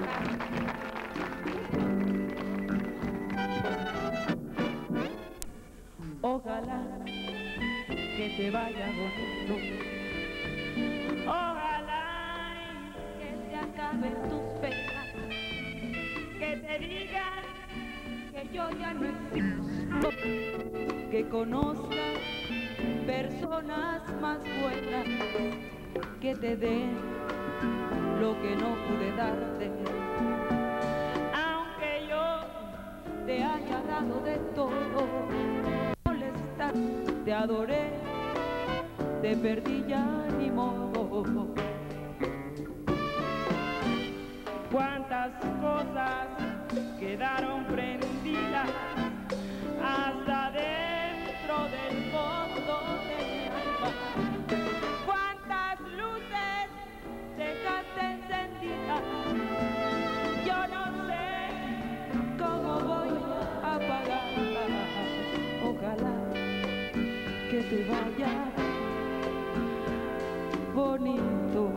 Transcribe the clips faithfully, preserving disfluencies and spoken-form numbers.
Ojalá que te vaya bonito, ojalá que se acaben tus penas, que te digan que yo ya no existo, que conozcas personas más buenas, que te den lo que no pude darte, aunque yo te haya dado de todo. Te adoré, te perdí ya ni modo. Cuántas cosas quedaron prendidas hasta dentro del fondo de mi alma. Cuántas luces dejaste encendidas. Yo no sé cómo voy a apagarlas. Ojalá que te vaya bonito.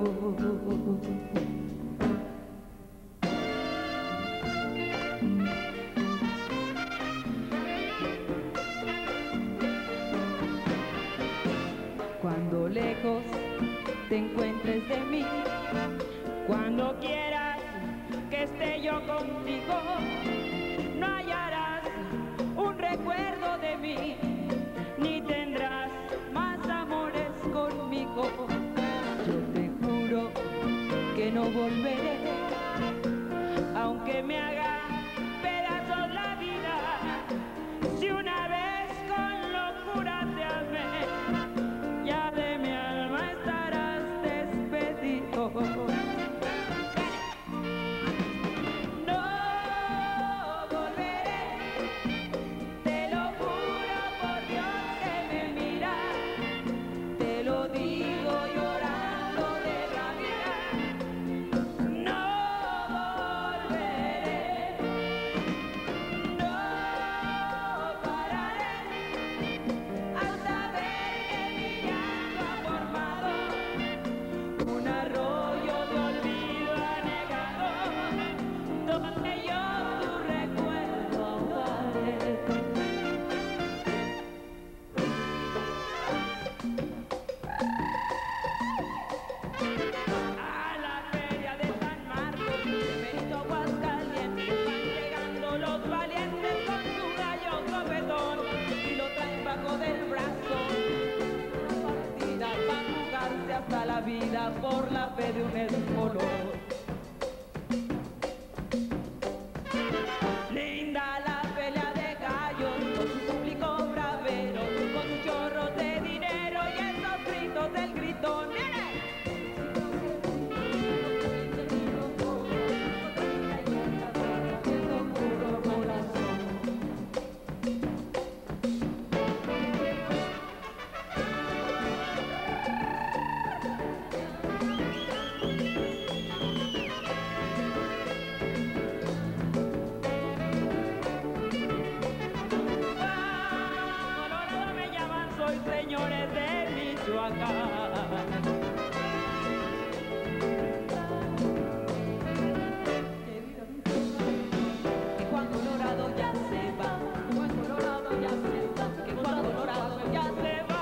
Cuando lejos te encuentres de mí, cuando quieras que esté yo contigo, no hallarás un recuerdo de mí, ni tendrás más amores conmigo. Yo te juro que no volveré, aunque me haga pedazos la vida. Si una vez con locura te amé, ya de mi alma estarás despedido. Hasta la vida por la fe de un espolón. Linda la pelea de gallos, con su público bravero, con sus chorros de dinero y esos gritos del gritón. ¡Mire! Señores de Michoacán. Que cuando Colorado ya se va, cuando Colorado ya se va, que cuando Colorado ya se va.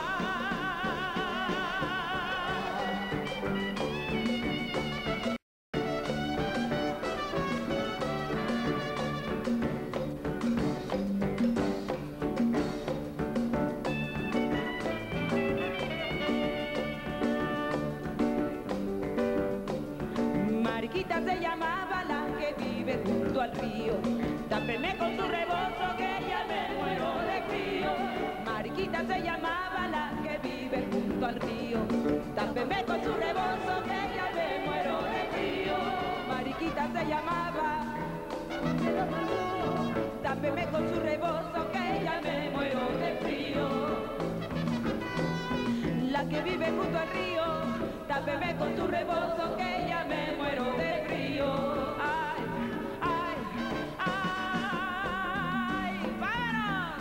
Mariquita se llamaba la que vive junto al río, tápeme con su rebozo que ya me muero de frío. Mariquita se llamaba la que vive junto al río, tápeme con su rebozo que ya me muero de frío. Mariquita se llamaba, tápeme con su rebozo que ya me muero de frío. La que vive junto al río, tápeme con tu rebozo que ya me muero de frío. Ay, ay, ay, vámonos.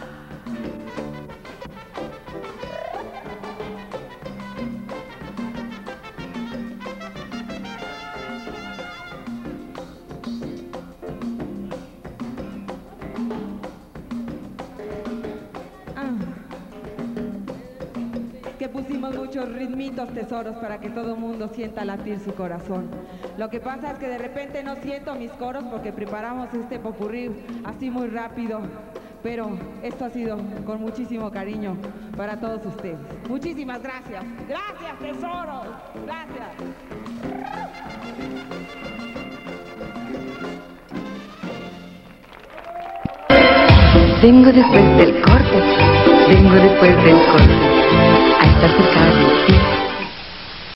que pusimos muchos ritmitos, tesoros, para que todo el mundo sienta latir su corazón. Lo que pasa es que de repente no siento mis coros porque preparamos este popurrí así muy rápido, pero esto ha sido con muchísimo cariño para todos ustedes. Muchísimas gracias. Gracias, tesoros. Gracias. Vengo después del corte, vengo después del corte, a estar cerca de ti.